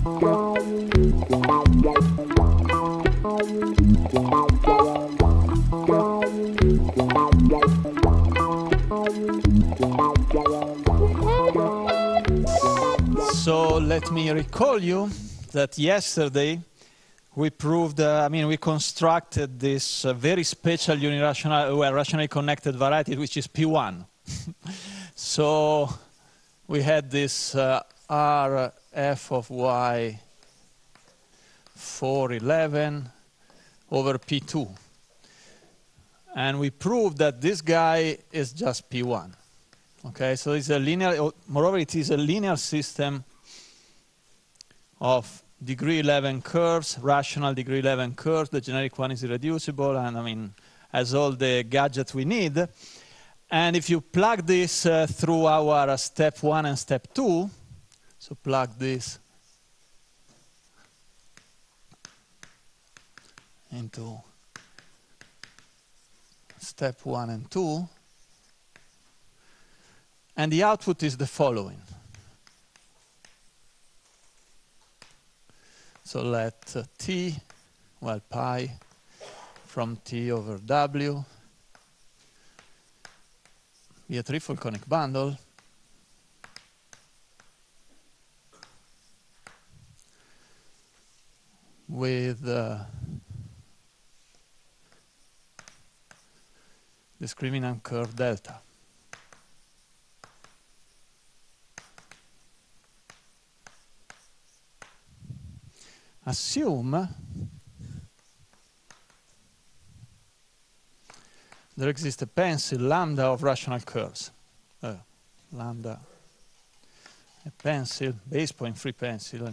So let me recall you that yesterday we proved, we constructed this very special unirational, rationally connected variety, which is P1. So we had this R f of y 411 over P2. And we proved that this guy is just P1. Okay, so it's a linear, moreover, it is a linear system of degree 11 curves, rational degree 11 curves. The generic one is irreducible and has all the gadgets we need. And if you plug this through our step 1 and step 2, so plug this into step 1 and 2, and the output is the following. So let T, pi from T over W be a triple conic bundle with discriminant curve delta. Assume there exists a pencil lambda of rational curves. Lambda, a pencil, base point free pencil,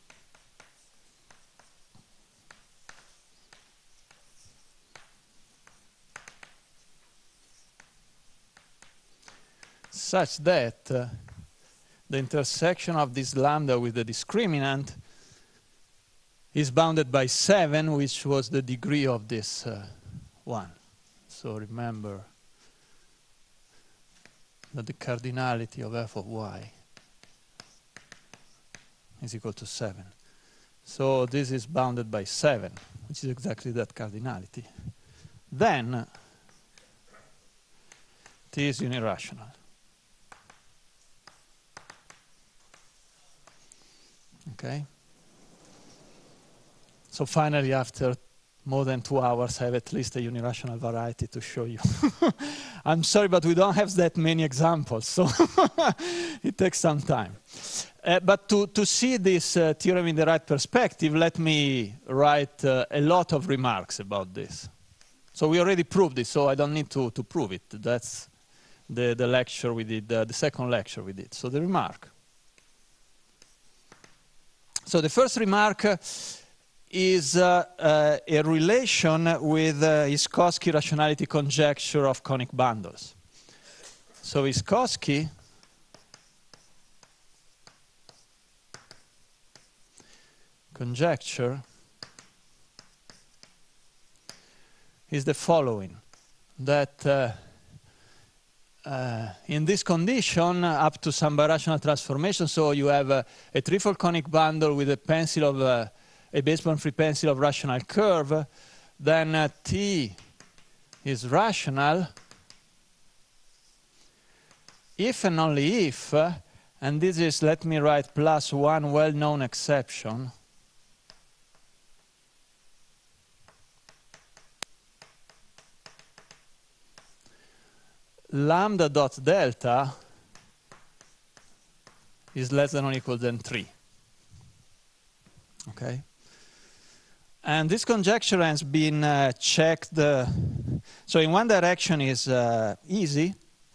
such that the intersection of this lambda with the discriminant is bounded by 7, which was the degree of this one. So remember that the cardinality of f of y is equal to 7. So this is bounded by 7, which is exactly that cardinality. Then T is unirational. Okay? So finally, after more than 2 hours, I have at least a unirational variety to show you. I'm sorry, but we don't have that many examples, so it takes some time. But to see this theorem in the right perspective, let me write a lot of remarks about this. So we already proved it, so I don't need to prove it. That's the lecture we did, the second lecture we did. So the remark. So the first remark is a relation with Iskowski rationality conjecture of conic bundles. So Iskowski conjecture is the following, that in this condition, up to some birational transformation, so you have a triple conic bundle with a pencil of a base point free pencil of rational curve, then T is rational if and only if, and this is, let me write plus one well-known exception, lambda dot delta is less than or equal than 3. Okay? And this conjecture has been checked. So in one direction is easy,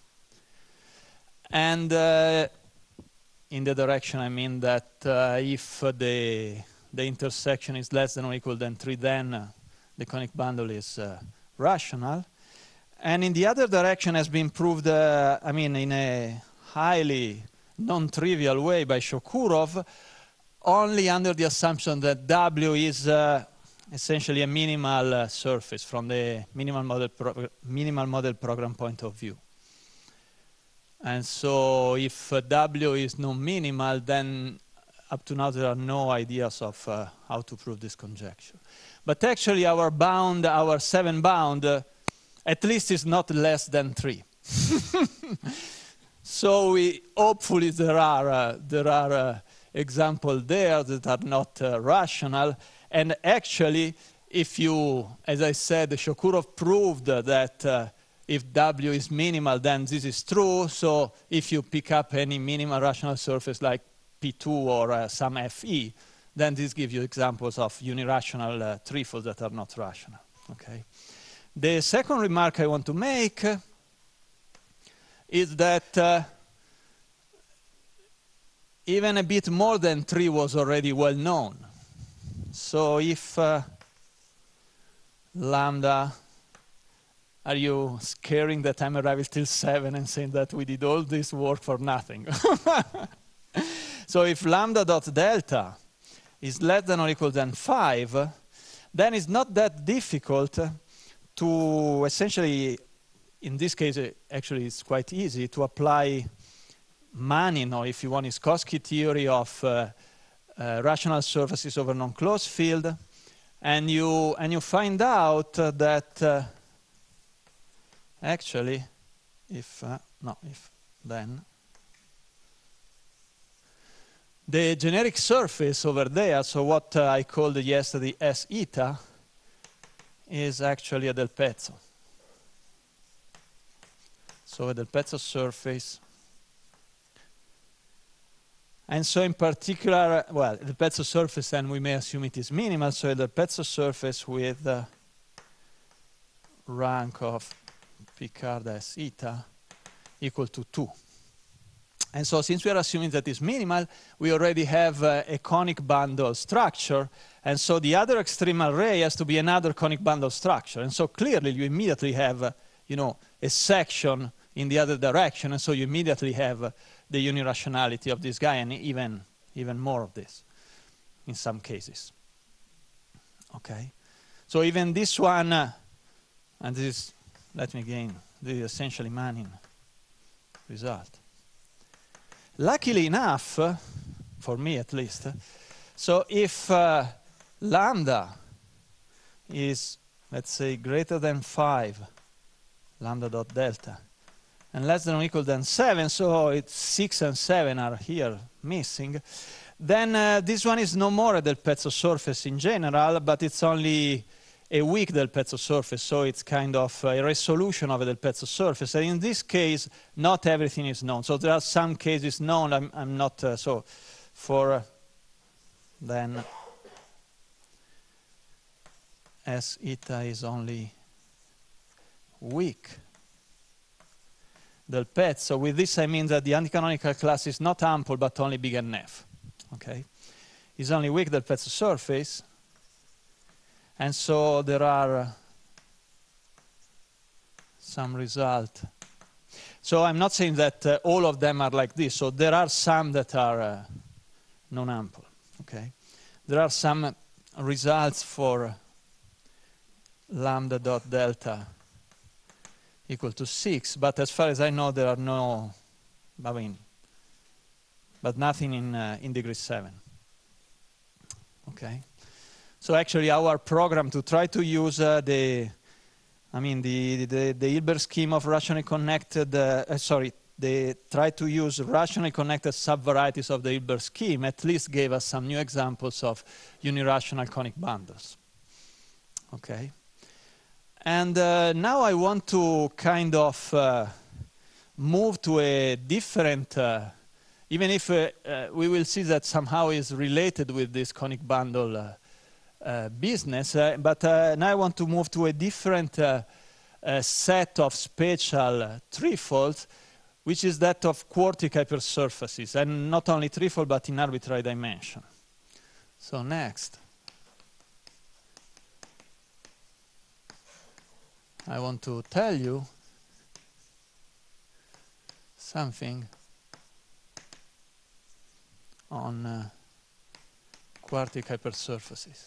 and in the direction I mean that if the intersection is less than or equal than 3, then the conic bundle is rational. And in the other direction has been proved, in a highly non-trivial way by Sokurov, only under the assumption that W is essentially a minimal surface from the minimal model program point of view. And so if W is non-minimal, then up to now there are no ideas of how to prove this conjecture. But actually our bound, our 7 bound, at least is not less than 3. So hopefully there are examples there that are not rational. And actually, if you, as I said, Sokurov proved that if W is minimal, then this is true. So if you pick up any minimal rational surface like P2 or some Fe, then this gives you examples of unirational threefolds that are not rational. Okay. The second remark I want to make is that even a bit more than 3 was already well known. So if lambda, are you scaring that I'm arriving till 7 and saying that we did all this work for nothing? So if lambda dot delta is less than or equal than 5, then it's not that difficult to essentially, in this case, actually it's quite easy to apply Manin, or if you want, Minkowski theory of rational surfaces over non-closed field, and you find out that actually, then the generic surface over there, so what I called yesterday S eta, is actually a Del Pezzo. So a Del Pezzo surface. And so in particular, well, the Pezzo surface, and we may assume it is minimal, so the Pezzo surface with rank of Picard S eta equal to 2. And so since we are assuming that it's minimal, we already have a conic bundle structure, and so the other extreme array has to be another conic bundle structure. And so clearly you immediately have a section in the other direction, and so you immediately have the unirationality of this guy, and even more of this in some cases. Okay, so even this one, and this is, let me again, this is essentially Manin result. Luckily enough, for me at least, so if lambda is, let's say, greater than 5, lambda dot delta, and less than or equal than 7, so it's 6 and 7 are here missing, then this one is no more a Del Pezzo surface in general, but it's only a weak Del Pezzo surface, so it's kind of a resolution of a Del Pezzo surface. And in this case, not everything is known. So there are some cases known. I'm not, so for then S eta is only weak Del Pezzo. With this I mean that the anticanonical class is not ample, but only big enough. Okay, it's only weak Del Pezzo surface. And so there are some result. So I'm not saying that all of them are like this. So there are some that are non-ample. Okay, there are some results for lambda dot delta equal to 6, but as far as I know, there are no, but nothing in degree 7. Okay. So actually, our program to try to use the Hilbert scheme of rationally connected, try to use rationally connected subvarieties of the Hilbert scheme at least gave us some new examples of unirational conic bundles. Okay. And now I want to kind of move to a different, even if we will see that somehow is related with this conic bundle business, but now I want to move to a different set of spatial threefolds, which is that of quartic hypersurfaces, and not only threefold, but in arbitrary dimension. So next, I want to tell you something on quartic hypersurfaces.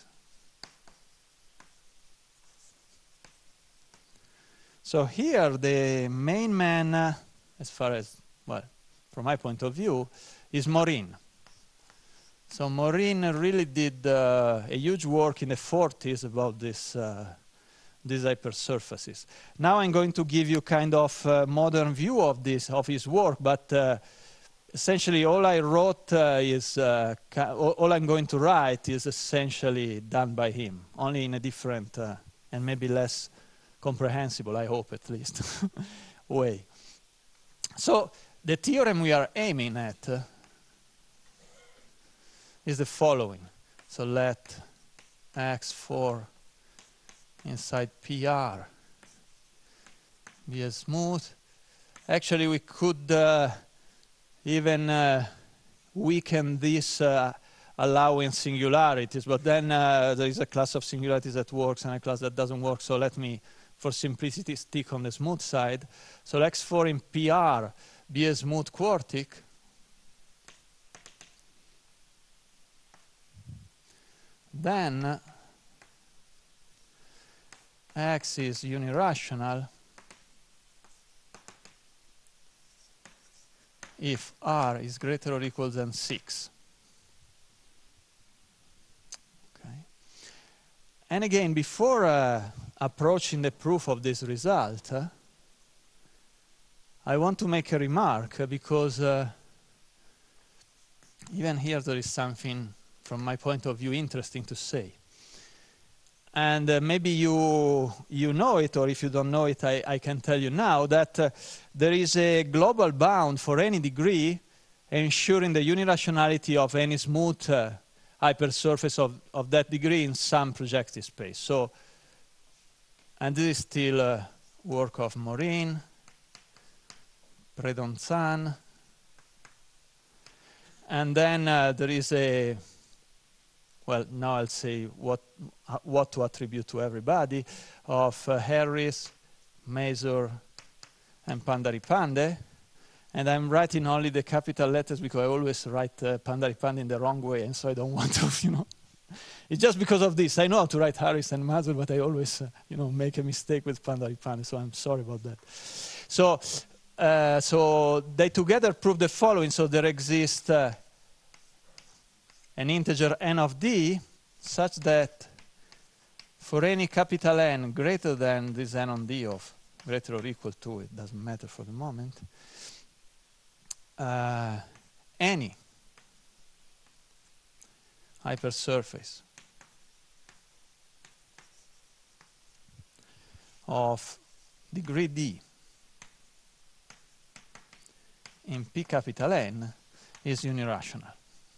So here the main man, as far as, well, from my point of view, is Morin. So Morin really did a huge work in the 40s about this, these hypersurfaces. Now I'm going to give you kind of a modern view of this, of his work, but essentially all I wrote all I'm going to write is essentially done by him, only in a different and maybe less comprehensible, I hope at least, way. So the theorem we are aiming at is the following. So let X4 inside PR be a smooth. Actually, we could even weaken this allowing singularities, but then there is a class of singularities that works and a class that doesn't work. So let me, for simplicity, stick on the smooth side. So X4 in PR be a smooth quartic. Then X is unirational if R is greater or equal than 6. Okay. And again, before approaching the proof of this result, I want to make a remark because even here there is something, from my point of view, interesting to say. And maybe you know it, or if you don't know it, I can tell you now that there is a global bound for any degree ensuring the unirationality of any smooth hypersurface of that degree in some projective space. So, and this is still work of Morin, Predonzan, and then there is a, well, now I'll say what to attribute to everybody, of Harris, Mazur, and Pandaripande. And I'm writing only the capital letters because I always write Pandaripande in the wrong way, and so I don't want to, you know. It's just because of this. I know how to write Harris and Mazur, but I always, you know, make a mistake with Pandaripande, so I'm sorry about that. So, so they together prove the following. So there exists an integer n of d such that for any capital N greater than this n on d of greater or equal to, it doesn't matter for the moment, any hypersurface of degree d in P capital N is unirational.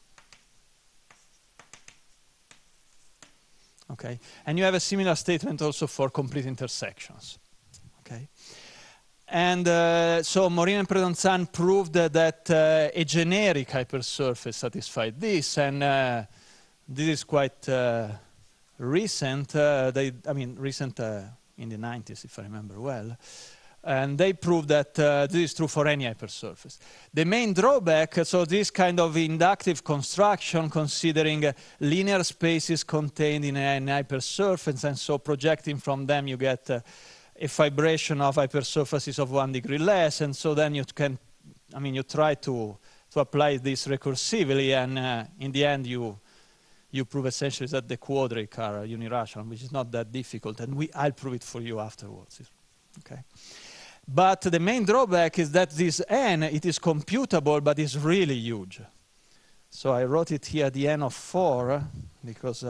Okay, and you have a similar statement also for complete intersections. Okay, and so Morin and Predonzan proved that a generic hypersurface satisfied this, and this is quite recent. Recent in the 90s, if I remember well. And they proved that this is true for any hypersurface. The main drawback, so this kind of inductive construction, considering linear spaces contained in an hypersurface, and so projecting from them you get a fibration of hypersurfaces of 1 degree less, and so then you can, you try to apply this recursively, and in the end you prove essentially that the quadric are unirational, which is not that difficult, and I'll prove it for you afterwards. Okay. But the main drawback is that this n, it is computable, but it's really huge. So I wrote it here at the n of 4, because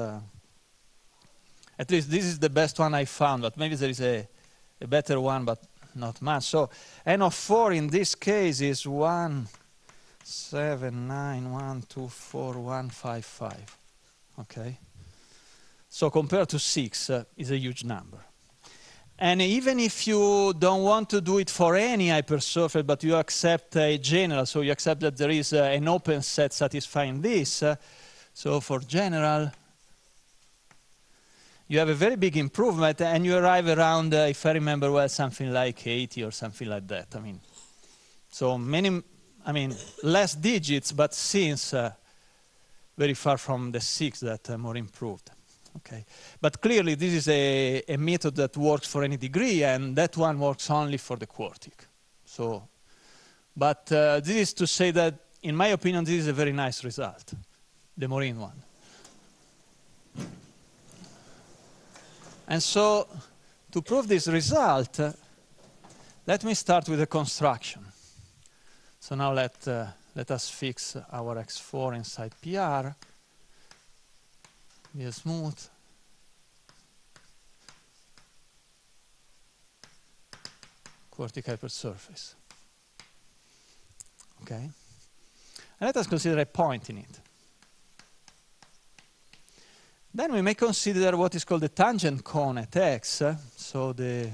at least this is the best one I found, but maybe there is a better one, but not much. So n of 4 in this case is 1, 7, 9, 1, 2, 4, 1, 5, 5. Okay? So compared to 6, is a huge number. And even if you don't want to do it for any hypersurface, but you accept a general, so you accept that there is an open set satisfying this, so for general, you have a very big improvement, and you arrive around, if I remember well, something like 80 or something like that. So many, less digits, but since very far from the 6 that more improved. Okay, but clearly this is a method that works for any degree, and that one works only for the quartic. So, but this is to say that, in my opinion, this is a very nice result, De Morine one. And so, to prove this result, let me start with a construction. So now let us fix our X4 inside PR. Be a smooth. Quartic hypersurface. Okay? And let us consider a point in it. Then we may consider what is called the tangent cone at X. So the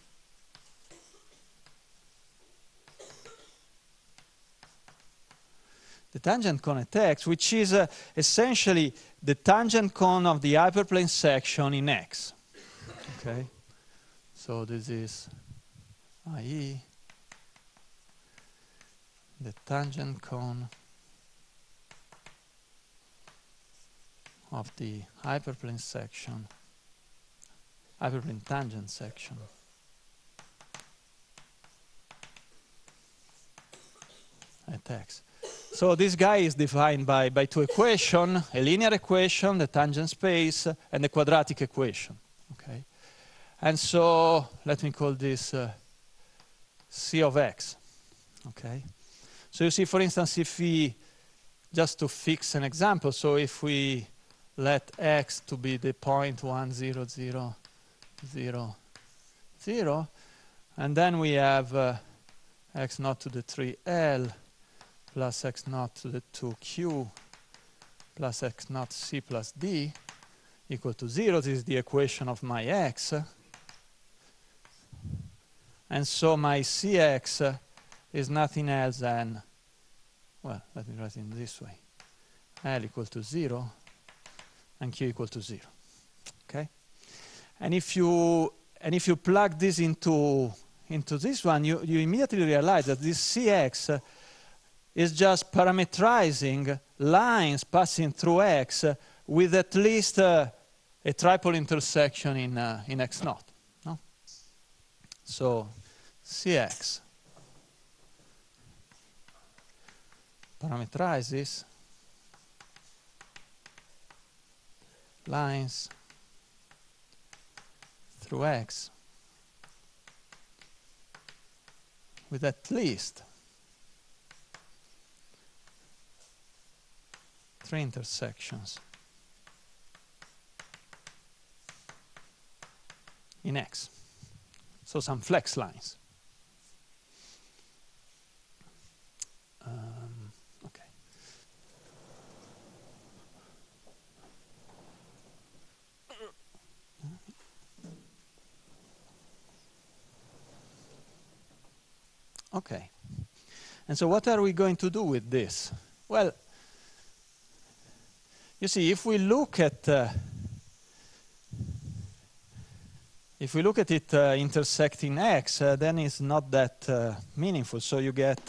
tangent cone at X, which is essentially the tangent cone of the hyperplane section in X. Okay? So this is IE, the tangent cone of the hyperplane section, hyperplane tangent section at X. So this guy is defined by two equations, a linear equation, the tangent space, and a quadratic equation. Okay? And so let me call this C of X. Okay? So you see, for instance, if we, just to fix an example, so if we let X to be the point 1, 0, 0, 0, 0, and then we have X naught to the 3L plus X naught to the 2Q plus X naught C plus D equal to 0. This is the equation of my X. And so my Cx is nothing else than, well, let me write it in this way. L equal to 0 and Q equal to 0. Okay? And if you plug this into this one, you immediately realize that this Cx is just parametrizing lines passing through X with at least a tripole intersection in X naught. No? So Cx parameterizes lines through X with at least 3 intersections in X. So some flex lines. Okay. Okay. And so what are we going to do with this? Well, you see, if we look at it intersecting X, then it's not that meaningful. So you get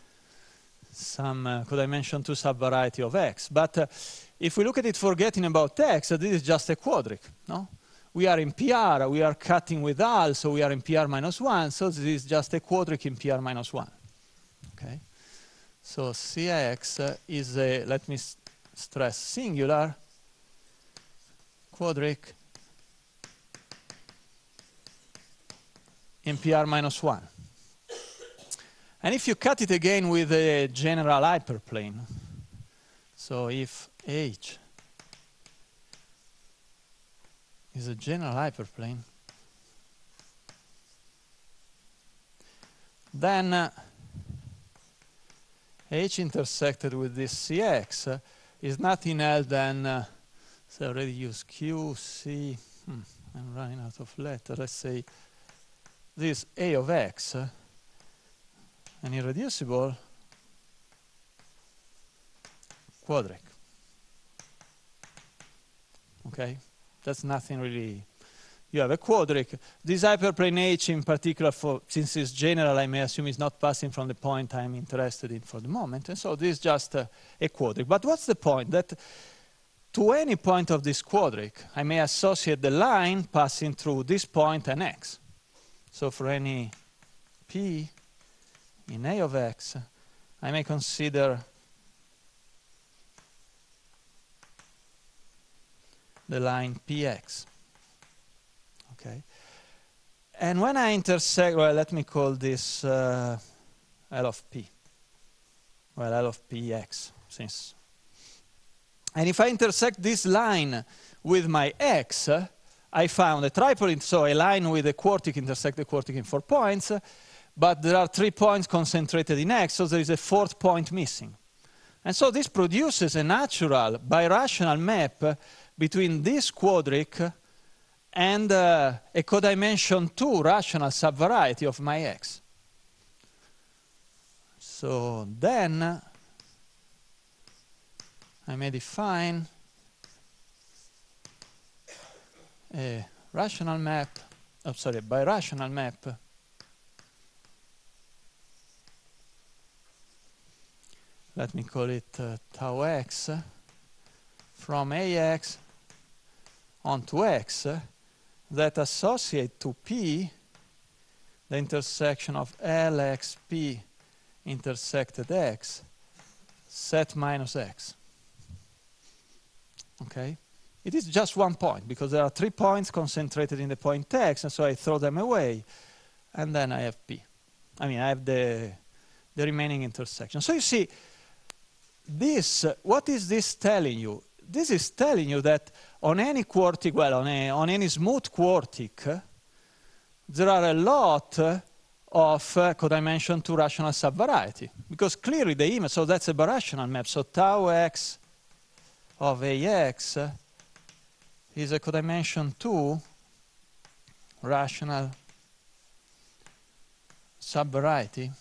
some could-dimension 2 subvariety of X. But if we look at it forgetting about X, this is just a quadric. No? We are in PR, we are cutting with AL, so we are in PR minus 1. So this is just a quadric in PR minus 1. Okay? So Cx is a, let me stress, singular quadric in PR minus 1. And if you cut it again with a general hyperplane, so if H is a general hyperplane, then H intersected with this Cx is nothing else than, so I already used Q, C, I'm running out of letters, let's say this A of X, an irreducible quadric. Okay? That's nothing really. You have a quadric. This hyperplane H in particular, since it's general, I may assume it's not passing from the point I'm interested in for the moment. And so this is just a quadric. But what's the point? That to any point of this quadric, I may associate the line passing through this point and X. So for any P in A of X, I may consider the line px. Okay. And when I intersect, well, let me call this L of p. Well, L of px, since. And if I intersect this line with my x, I found a tripole, so a line with a quartic intersect the quartic in 4 points, but there are 3 points concentrated in x, so there is a 4th point missing. And so this produces a natural birational map between this quadric and a codimension 2 rational subvariety of my x. So then I may define a rational map, a birational map let me call it tau x from ax onto x that associate to p the intersection of lxp intersected x set minus x. Okay? It is just 1 point because there are 3 points concentrated in the point x, and so I throw them away, and then I have p. I mean, I have the remaining intersection. So you see, this, what is this telling you? This is telling you that on any quartic, well, on any smooth quartic, there are a lot of codimension 2 rational subvariety, because clearly the image, so that's a birational map, so tau x of ax is a codimension 2 rational subvariety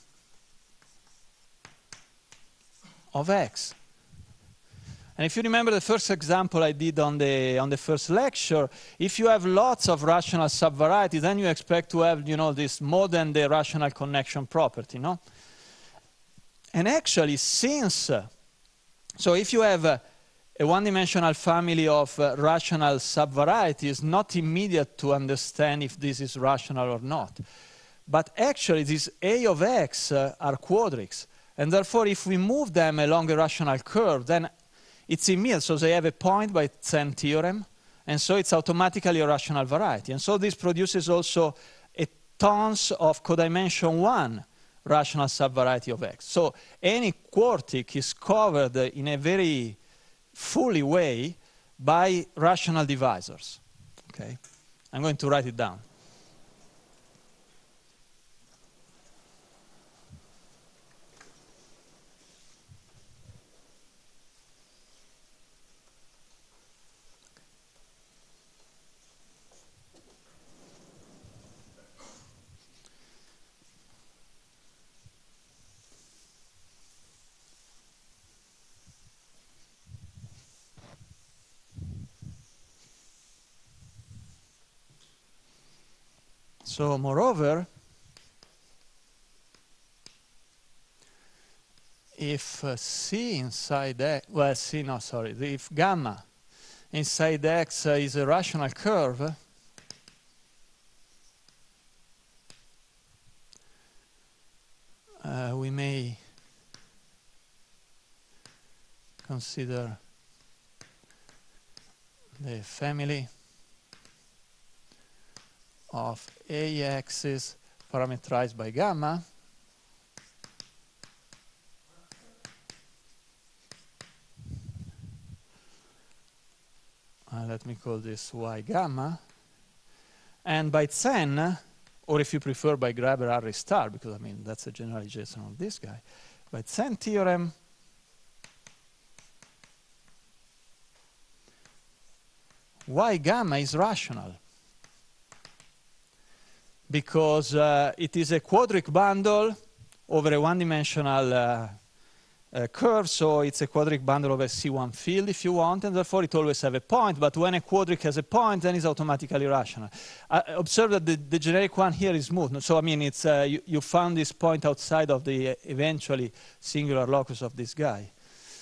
of x. And if you remember the first example I did on the first lecture, if you have lots of rational subvarieties, then you expect to have, you know, this more than the rational connection property, no? And actually, since, so if you have a one-dimensional family of rational subvarieties, not immediate to understand if this is rational or not. But actually, these A of x are quadrics. And therefore, if we move them along a rational curve, then it's immediate. So they have a point by Zen theorem. And so it's automatically a rational variety. And so this produces also a tons of codimension 1 rational subvariety of x. So any quartic is covered in a very fully way by rational divisors. Okay? I'm going to write it down. So moreover, if C inside X, well, C, no, sorry, if gamma inside X is a rational curve, we may consider the family of AXs parameterized by gamma let me call this Y gamma, and by Zen, or if you prefer by Graeber Harry star, because I mean that's a generalization of this guy, by Zen theorem Y gamma is rational because it is a quadric bundle over a one-dimensional curve, so it's a quadric bundle over C1 field if you want, and therefore it always has a point, but when a quadric has a point, then it's automatically rational. Observe that the generic one here is smooth, so I mean it's you found this point outside of the eventually singular locus of this guy.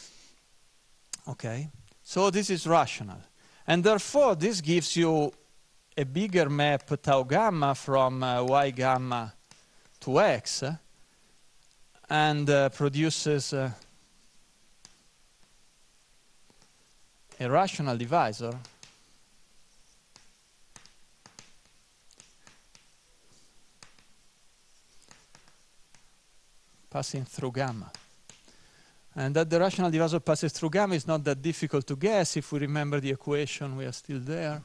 Okay, so this is rational, and therefore this gives you a bigger map tau gamma from Y gamma to X, and produces a rational divisor passing through gamma. And that the rational divisor passes through gamma is not that difficult to guess. If we remember the equation, we are still there.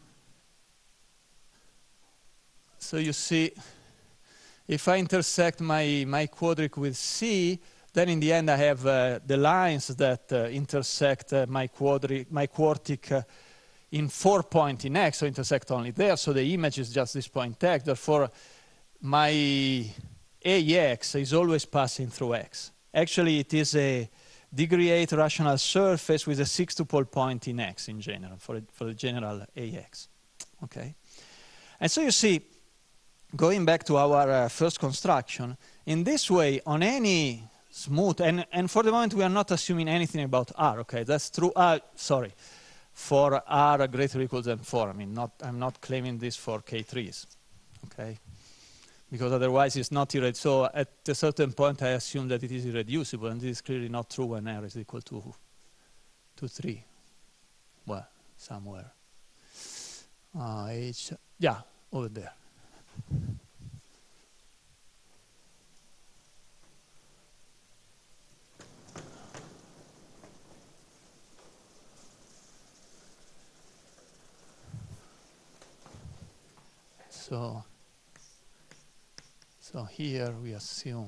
So you see, if I intersect my quadric with C, then in the end I have the lines that intersect my quartic in 4 points in X, so intersect only there. So the image is just this point X. Therefore, my AX is always passing through X. Actually, it is a degree 8 rational surface with a 6-2-pole point in X in general, for the general AX. Okay? And so you see, going back to our first construction, in this way, on any smooth, and for the moment we are not assuming anything about R, okay? That's true, sorry, for R greater or equal than 4. I mean, I'm not claiming this for K3s, okay? Because otherwise it's not irreducible. So at a certain point I assume that it is irreducible, and this is clearly not true when R is equal to 3. Well, somewhere. Yeah, over there. So here we assume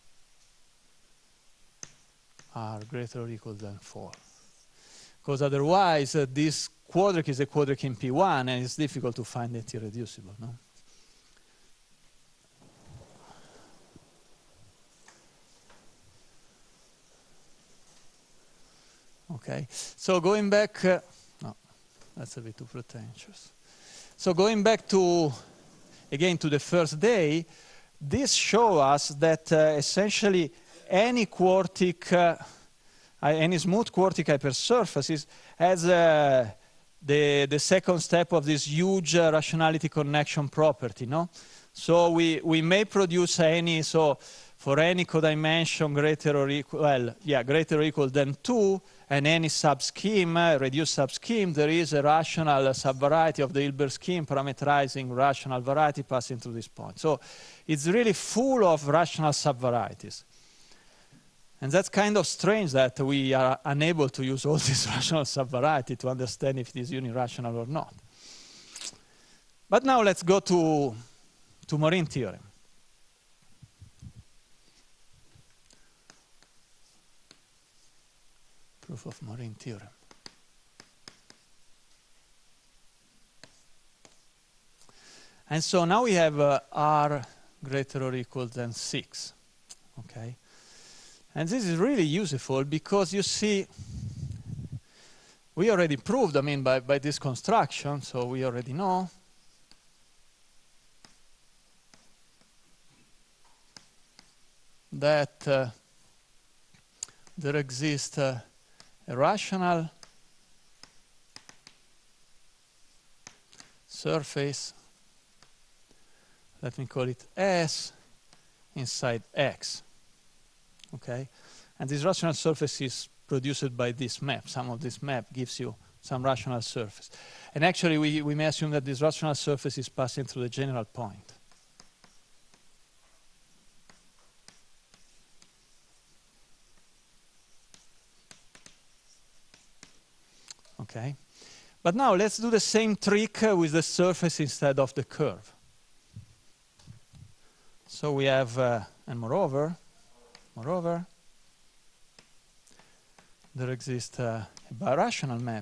R greater or equal than 4. Because otherwise this quadric is a quadric in P1 and it's difficult to find it irreducible, no? Okay, so going back, no, that's a bit too pretentious. So going back to, again, to the first day, this shows us that essentially any quartic, any smooth quartic hypersurfaces has the second step of this huge rationality connection property, no? So we may produce any, so for any codimension greater or equal, well, yeah, greater or equal than 2, and any subscheme, reduced subscheme, there is a rational subvariety of the Hilbert scheme parameterizing rational variety passing through this point. So it's really full of rational subvarieties. And that's kind of strange that we are unable to use all this rational subvariety to understand if it is unirational or not. But now let's go to Morin theorem. Proof of Morin theorem. And so now we have R greater or equal than 6. Okay? And this is really useful because you see, we already proved, I mean, by this construction, so we already know that there exists a rational surface, let me call it S, inside X. Okay? And this rational surface is produced by this map. Some of this map gives you some rational surface. And actually, we may assume that this rational surface is passing through the general point. Okay? But now let's do the same trick with the surface instead of the curve. So we have, and moreover, there exists a birational map.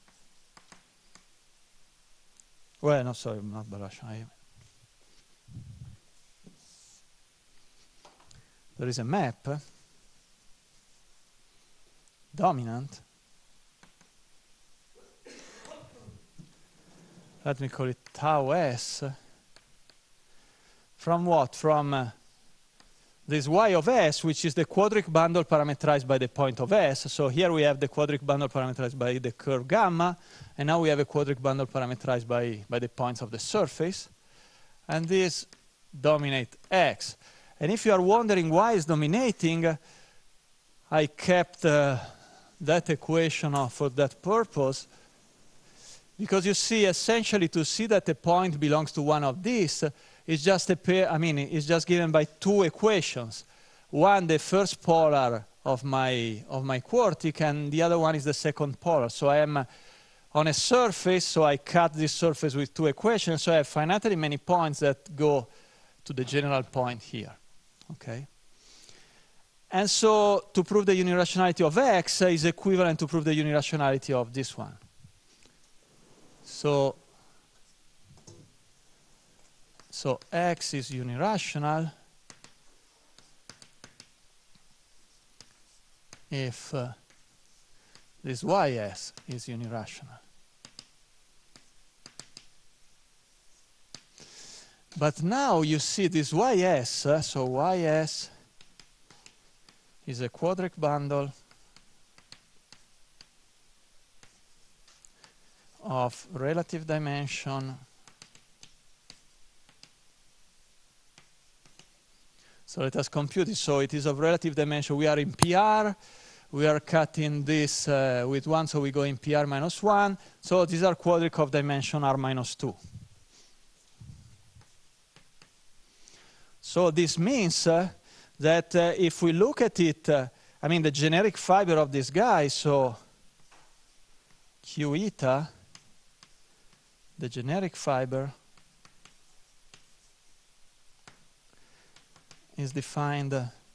Well, no, sorry, not birational. There is a map dominant. Let me call it tau S. From what? From this y of S, which is the quadric bundle parameterized by the point of S. So here we have the quadric bundle parameterized by the curve gamma, and now we have a quadric bundle parameterized by the points of the surface. And this dominate X. And if you are wondering why it's dominating, I kept that equation for that purpose, because you see, essentially, to see that a point belongs to one of these is just a pair, I mean, it's just given by two equations. one the first polar of my quartic, and the other one is the second polar. So I am on a surface, so I cut this surface with two equations, so I have finitely many points that go to the general point here. Okay? And so to prove the unirationality of X is equivalent to prove the unirationality of this one. So X is unirational if this Ys is unirational. But now you see this Ys, so Ys is a quadric bundle of relative dimension. So let us compute it. So it is of relative dimension. We are in PR. We are cutting this with 1, so we go in PR minus 1. So these are quadric of dimension R minus 2. So this means that if we look at it, I mean the generic fiber of this guy, so Q eta, the generic fiber is defined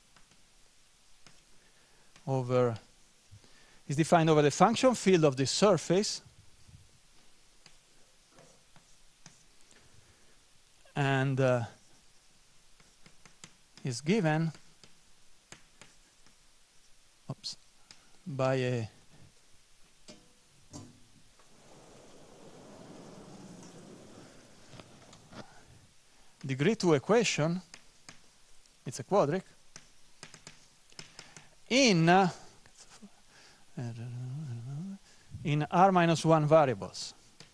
over the function field of this surface, and is given by a degree 2 equation. It's a quadric in R minus 1 variables.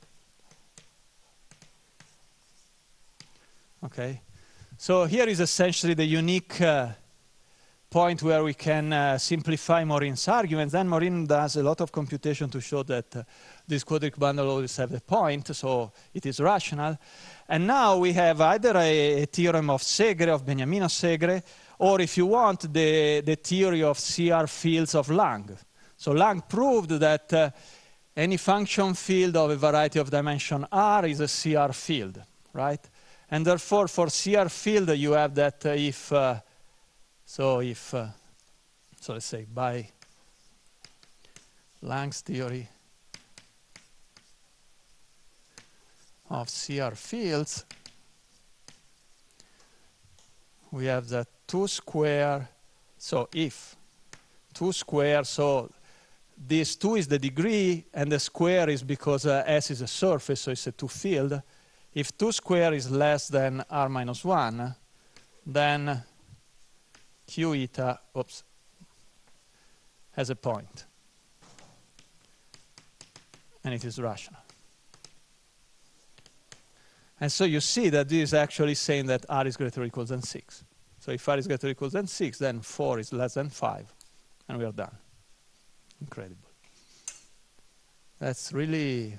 Okay, so here is essentially the unique point where we can simplify Maureen's arguments. Then Maureen does a lot of computation to show that this quadric bundle always have a point, so it is rational. And now we have either a theorem of Segre, of Beniamino Segre, or if you want, the theory of CR fields of Lang. So Lang proved that any function field of a variety of dimension R is a CR field, right? And therefore, for CR field, you have that so let's say by Lang's theory of CR fields, we have that 2 square, so if 2 square, so this 2 is the degree, and the square is because S is a surface, so it's a 2 field. If 2 square is less than R minus 1, then Q eta, has a point. And it is rational. And so you see that this is actually saying that R is greater or equal than 6. So if R is greater or equal than 6, then 4 is less than 5. And we are done. Incredible. That's really,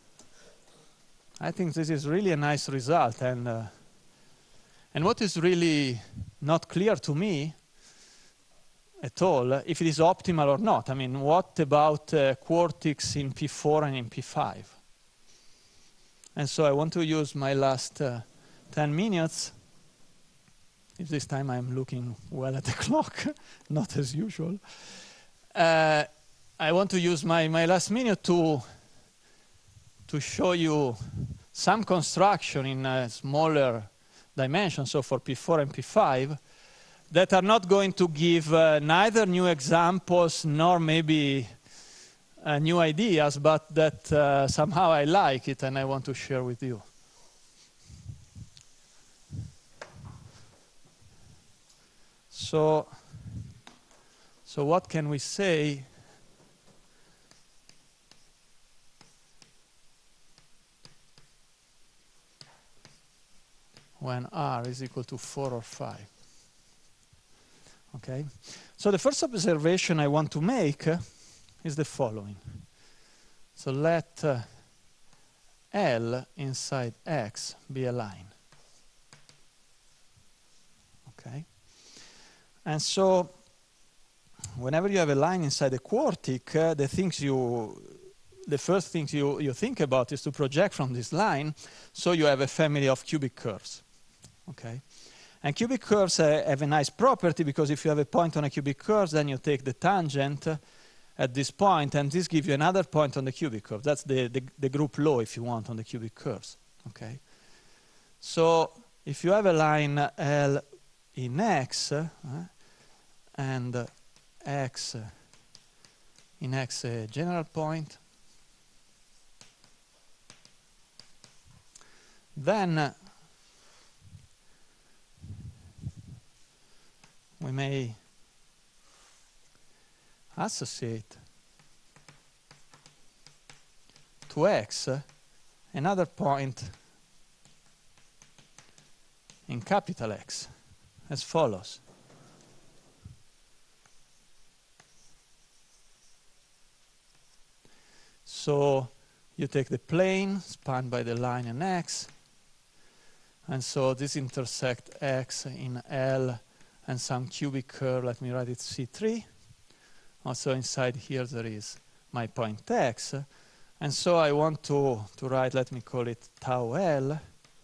I think this is really a nice result. And what is really not clear to me at all, if it is optimal or not. I mean, what about quartics in P4 and in P5? And so I want to use my last 10 minutes, if this time I'm looking well at the clock, not as usual. I want to use my last minute to show you some construction in smaller dimensions, so for P4 and P5, that are not going to give neither new examples nor maybe new ideas, but that somehow I like it and I want to share with you. So what can we say when R is equal to 4 or 5? Okay, so the first observation I want to make is the following. So let L inside X be a line. Okay, And so whenever you have a line inside a quartic, the first things you think about is to project from this line, so you have a family of cubic curves. Okay? And cubic curves have a nice property, because if you have a point on a cubic curve, then you take the tangent at this point, and this gives you another point on the cubic curve. That's the group law, if you want, on the cubic curves. Okay? So if you have a line L in X, and X in X a general point, then we may associate to X another point in capital X as follows. So you take the plane spanned by the line in X, and so this intersect X in L and some cubic curve, let me write it C3. Also inside here there is my point X, and so I want to write, let me call it tau L,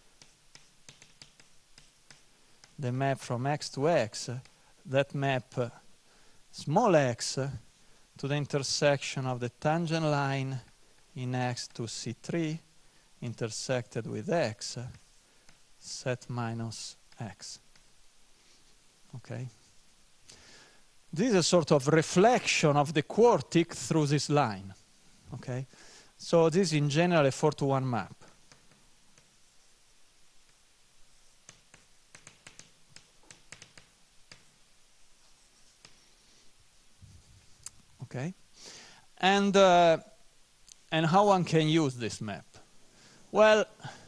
the map from X to X, that map small x to the intersection of the tangent line in X to C3 intersected with X, set minus X. Okay? This is a sort of reflection of the quartic through this line. Okay? So this is in general a 4-to-1 map. Okay? And how one can use this map? Well,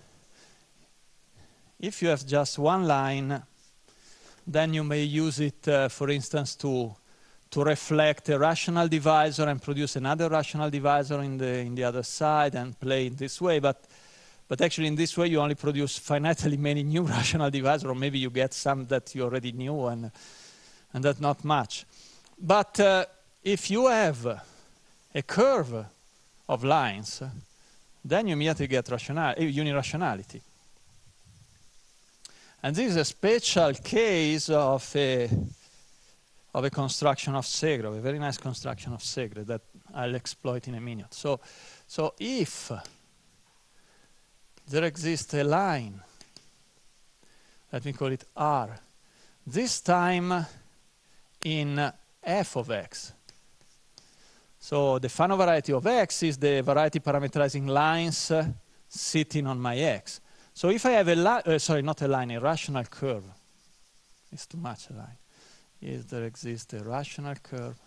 if you have just one line, then you may use it, for instance, to reflect a rational divisor and produce another rational divisor in the other side and play in this way. But actually, in this way, you only produce finitely many new rational divisors, or maybe you get some that you already knew, and that's not much. But if you have a curve of lines, then you immediately get unirationality. And this is a special case of a construction of Segre, a very nice construction of Segre that I'll exploit in a minute. So if there exists a line, let me call it R, this time in f of x. So the Fano variety of x is the variety parameterizing lines sitting on my x. So if I have a rational curve, it's too much a line. If there exists a rational curve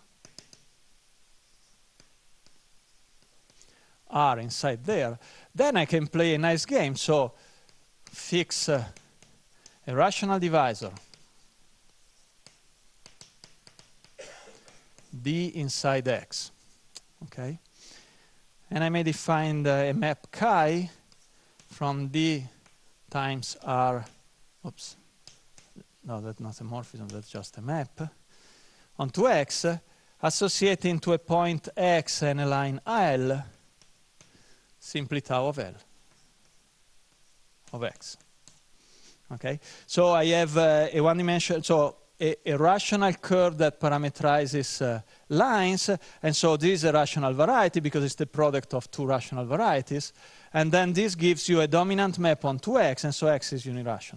R inside there, then I can play a nice game. So fix a rational divisor D inside X. Okay? And I may define a map chi from D times R, oops, no, that's not a morphism, that's just a map, onto X, associating to a point X and a line L, simply tau of L, of X. Okay? So I have a one-dimensional, so a rational curve that parameterizes lines, and so this is a rational variety because it's the product of two rational varieties, and then this gives you a dominant map onto X, and so X is unirational.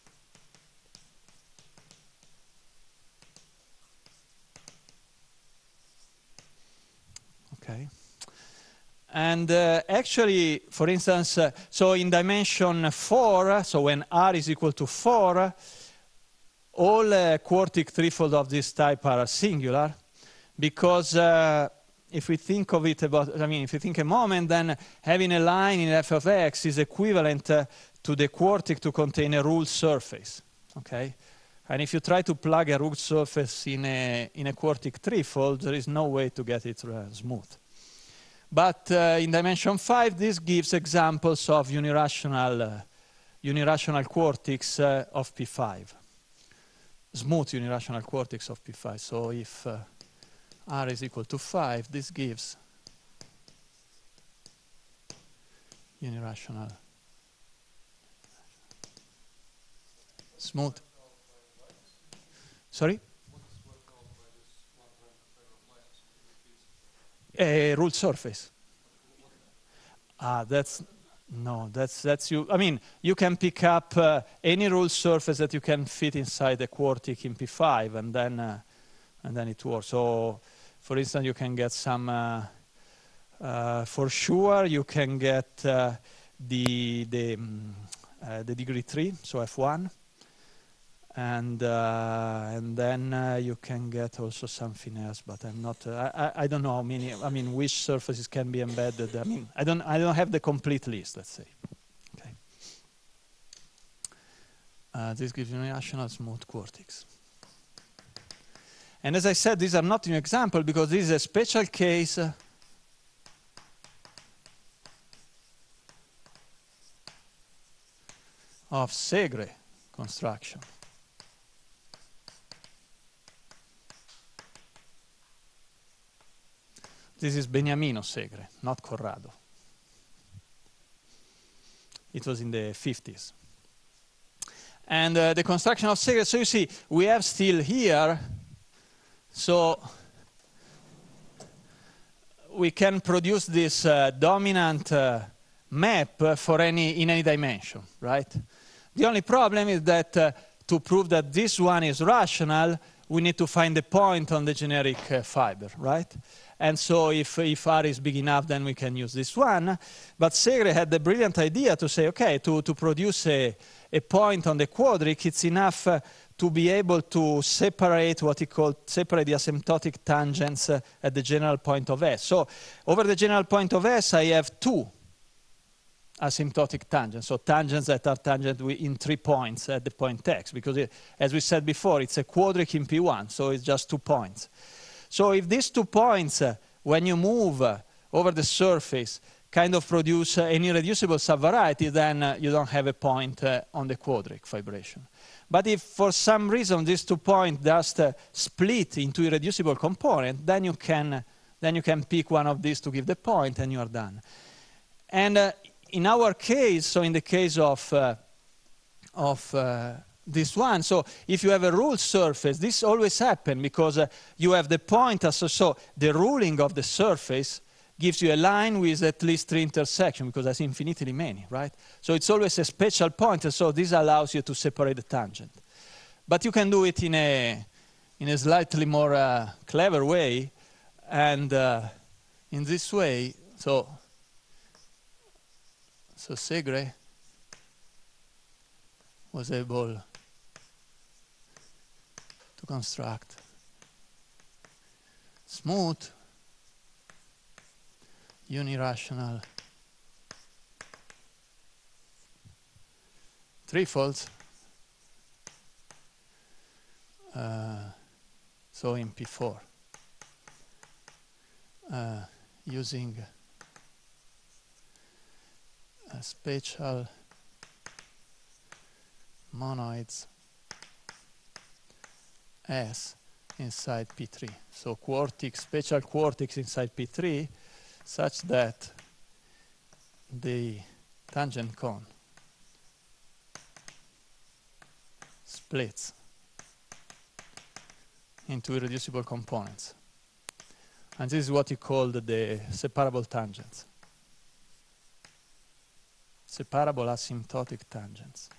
Okay. And actually, for instance, so in dimension 4, so when R is equal to 4, all quartic threefold of this type are singular, because if we think of it about, I mean, if you think a moment, then having a line in f of x is equivalent to the quartic to contain a ruled surface, okay? And if you try to plug a ruled surface in a quartic threefold, there is no way to get it smooth. But in dimension 5, this gives examples of unirational quartics of P5. smooth unirational quartics of P5. So if R is equal to 5, this gives unirational smooth. Sorry? A ruled surface. That's you. I mean, you can pick up any ruled surface that you can fit inside the quartic in P5, and then it works. So, for instance, you can get some. For sure, you can get the degree 3, so F1, and then you can get also something else, but I'm not. I don't know how many. I mean, which surfaces can be embedded. I mean, I don't have the complete list. Let's say. Okay. This gives you unirational smooth quartics. And as I said, these are not an example because this is a special case. Of Segre construction. This is Beniamino Segre, not Corrado. It was in the 50s. And the construction of Segre, so you see, we have still here, so we can produce this dominant map for in any dimension, right? The only problem is that to prove that this one is rational, we need to find a point on the generic fiber, right? And so if R is big enough, then we can use this one. But Segre had the brilliant idea to say, okay, to produce a point on the quadric, it's enough to be able to separate what he called separate the asymptotic tangents at the general point of S. So over the general point of S, I have two asymptotic tangents, so tangents that are tangent in 3 points at the point X, because as we said before, it's a quadric in P1, so it's just 2 points. So if these 2 points, when you move over the surface, kind of produce an irreducible subvariety, then you don't have a point on the quadric vibration. But if for some reason these 2 points just split into irreducible components, then you can pick one of these to give the point, and you are done. And in our case, so in the case of this one, so if you have a ruled surface, this always happens because you have the point, so the ruling of the surface gives you a line with at least 3 intersections, because there's infinitely many, right? So it's always a special point, and so this allows you to separate the tangent. But you can do it in a slightly more clever way, and in this way, so Segre was able to construct smooth unirational trifolds, so in P4, using spatial monoids S inside P3. So quartics, spatial quartics inside P3, such that the tangent cone splits into irreducible components. And this is what you call the separable tangents. Separable asymptotic tangents.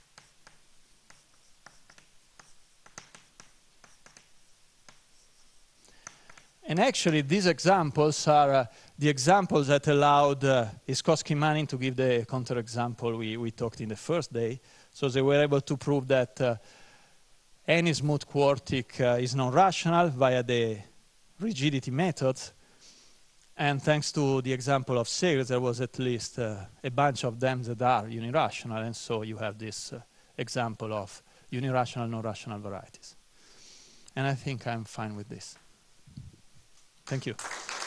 And actually, these examples are the examples that allowed Iskowski-Manning to give the counterexample we talked in the first day. So they were able to prove that any smooth quartic is non-rational via the rigidity methods. And thanks to the example of Segre, there was at least a bunch of them that are unirational. And so you have this example of unirational, non-rational varieties. And I think I'm fine with this. Thank you.